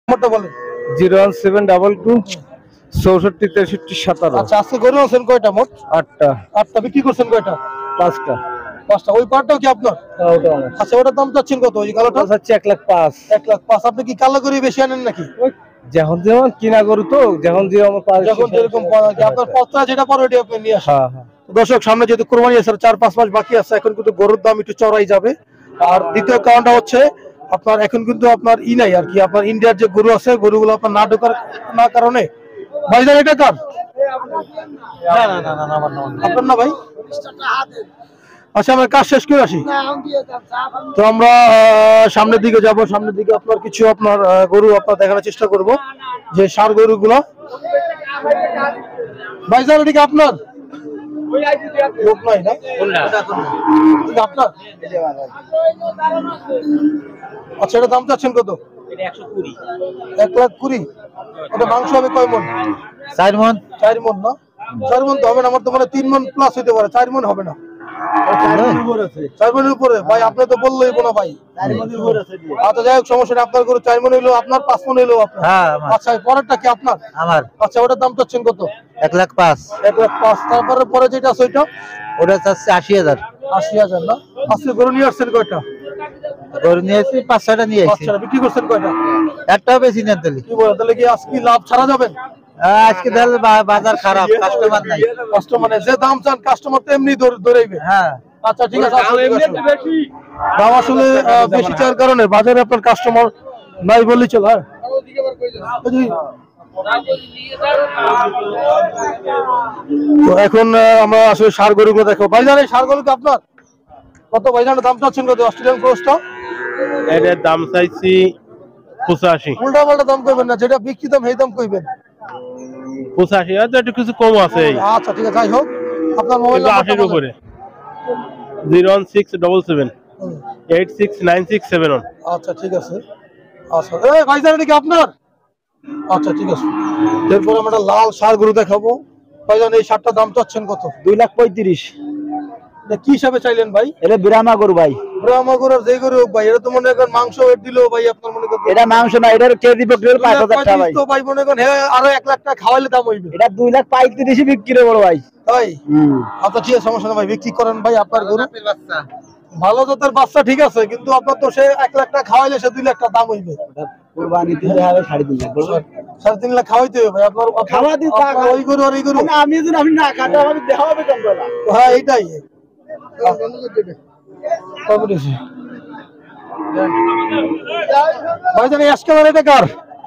মোটা বলেন 01722 64 63 17। আচ্ছা আজকে গরু আছেন কয়টা মোট? 8টা। 8টা বিক্রি করছেন কয়টা? 5টা। 5টা। ওই পাটটাও কি আপনার? হ্যাঁ ওটা আমার। আচ্ছা ওটার দাম চাচ্ছেন কত? ওই কালোটা চাচ্ছি 1,05,000। 1,05,000। আপনি কি কালো গরু বেশি আনেন নাকি? যখন যেমন কিনা গরু তো যখন যেরকম পারে যখন যেরকম পাওয়া যায় আপনার পচা যেটা পরে ওটা আপনি নিয়ে আসেন। হ্যাঁ। দর্শক সামনে যেহেতু কুরবানি আছে 4-5 মাস বাকি আছে, এখন কিন্তু গরুর দাম একটু চড়াই যাবে। আর দ্বিতীয় কারণটা হচ্ছে আপনার এখন কিন্তু আপনার নাই আর কি, আপনার ইন্ডিয়ার যে গরু আছে গরুগুলো আপনার না ঢোকার না কারণে। ভাইজান এটা কার? না আপনার না ভাই। আচ্ছা আমরা কাজ শেষ করে আসি। তো আমরা সামনের দিকে যাব, সামনের দিকে আপনার কিছু আপনার গরু আপনার দেখানোর চেষ্টা করব, যে ষাঁড় গরুগুলো। ভাইজান এটা কি আপনার? লোক নাই না? আপনার? আচ্ছা এটা দাম চাচ্ছেন কত? 1,20,000। এটা মাংস হবে কয় মন? 4 মণ। 4 মন না? 4 মন তো হবে না, আমার তো মানে 3 মন প্লাস হইতে পারে, 4 মন হবে না। 4 মনের উপরে ভাই আপনি তো বললেই না ভাই। 4 মনের উপরে আছে। আচ্ছা যাই হোক সমস্যা নেই, আপনার করে 4 মন হইলো আপনার, 5 মন হইলো আপনার। হ্যাঁ। আচ্ছা পরেরটা কি আপনার? আমার। আচ্ছা ওটার দাম চাচ্ছেন কত? 1,05,000। 1,05,000। তারপরে পরে যেটা আছে ওইটা? ওটা চাচ্ছি 80,000। 80,000 না? আজকে গরু নিয়ে আসছেন কয়টা? গরু নিয়ে আসছি 5-6টা নিয়ে আসছি। 5টা। বিক্রি করছেন কয়টা? একটাও বেশি না তাহলে। কি বলেন, তাহলে কি আজকে লাভ ছাড়া যাবেন? আজকে তাহলে বাজার খারাপ, কাস্টমার নাই। কাস্টমার যে দাম চান কাস্টমার তো এমনি ধরেইবে। হ্যাঁ। আচ্ছা ঠিক আছে। দাম আসলে বেশি চাওয়ার কারণে বাজারে আপনার কাস্টমার নাই বললেই চলে। হ্যাঁ তো এখন আমরা আসলে ষাঁড় গরুগুলো দেখো। ভাইজান এই ষাঁড় গরু কি আপনার? কত ভাইজানের দাম চাচ্ছেন কত? অস্ট্রেলিয়ান ক্রসটা এর দাম চাইছি 85। উল্টা পাল্টা দাম কইবেন না, যেটা বিক্রি দাম সেই দাম কইবেন। 85 আর একটু কিছু কম আছে। আচ্ছা ঠিক আছে, যাই হোক আপনার মোবাইল নাম্বারটা 80 এর উপরে 01677 869671। আচ্ছা ঠিক আছে। আচ্ছা এই ভাইজান এটা কি আপনার? আচ্ছা ঠিক আছে। এরপর আমরা লাল ষাঁড় গরু দেখাবো। ভাইজান এই ষাঁড়টার দাম চাচ্ছেন কত? 2,35,000। এটা কি হিসাবে চাইলেন ভাই? এটা ব্রাহ্মা গরু ভাই। ব্রাহ্মা গরুর যে গরু হোক ভাই, এটা তো মনে করেন মাংস ওয়েট দিলেও ভাই আপনার মনে করেন এটা মাংস না, এটার কেজি বিক্রি হলো 5,000 টাকা ভাই। তো ভাই মনে করেন আরো 1,00,000 টাকা খাওয়াইলে দাম হইবে। এটা 2,35,000 বিক্রি বড় ভাই। তাই? আচ্ছা ঠিক আছে, সমস্যা না ভাই, বিক্রি করেন ভাই আপনার গরু। ভালো জাতের বাচ্চা ঠিক আছে, কিন্তু আপনার তো সে 1,00,000 টাকা খাওয়াইলে সে 2,00,000 টাকা দাম হইবে। কুরবানি দিতে হবে 3.5 লাখ। 3.5 লাখ খাওয়াইতে হবে ভাই আপনার। খাওয়া দিতে ওই গরু আর এই গরু আমি যদি আমি না খাটা আমি দেখা হবে কেন বলা। হ্যাঁ এইটাই। ভাইজান এই আজকে এটা কার?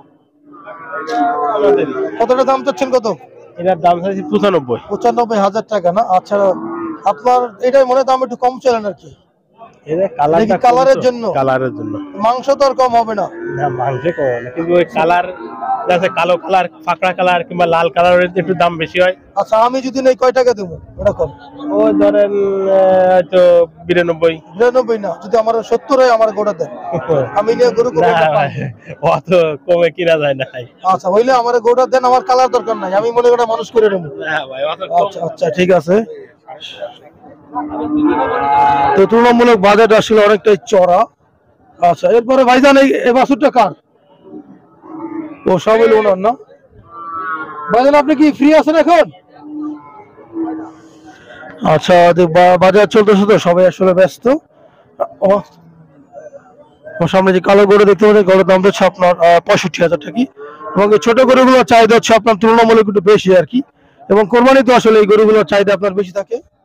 কতটা দাম চাচ্ছেন কত? এটার দাম চাইছি 95। 95,000 টাকা না? আচ্ছা আপনার এটাই মনে দাম একটু কম চলেন আর কি। এটা কালারটা কালারের জন্য। কালারের জন্য মাংস তো আর কম হবে না। না মাংস কম না, কিন্তু ওই কালার যাতে কালো কালার, ফাঁকড়া কালার কিংবা লাল কালারের একটু দাম বেশি হয়। আচ্ছা আমি যদি নেই কয় টাকা দেবো এরকম? ওই ধরেন হয়তো 92। 92 না, যদি আমার 70 হয় আমার গোটা দেন, আমি নিয়ে গরু না ভাই, অত কমে কিনা যায় না ভাই। আচ্ছা হইলে আমার গোটা দেন, আমার কালার দরকার নাই, আমি মনে করি মানুষ করে নেবো। না ভাই অত আচ্ছা আচ্ছা ঠিক আছে। তো তুলনামূলক বাজারটা আসলে অনেকটাই চড়া। আচ্ছা এরপরে ভাইজান এই বাছুরটা কার? ও সব হইলো ওনার না? ভাইজান আপনি কি ফ্রি আছেন এখন? আচ্ছা বাজার চলতেছে তো সবাই আসলে ব্যস্ত। সামনে যে কালো গরু দেখতে পাচ্ছেন, গরুর দাম হচ্ছে আপনার 65,000 টাকা, এবং এই ছোট গরুগুলোর চাহিদা হচ্ছে আপনার তুলনামূলক একটু বেশি আর কি, এবং কোরবানি তো আসলে এই গরুগুলোর চাহিদা আপনার বেশি থাকে।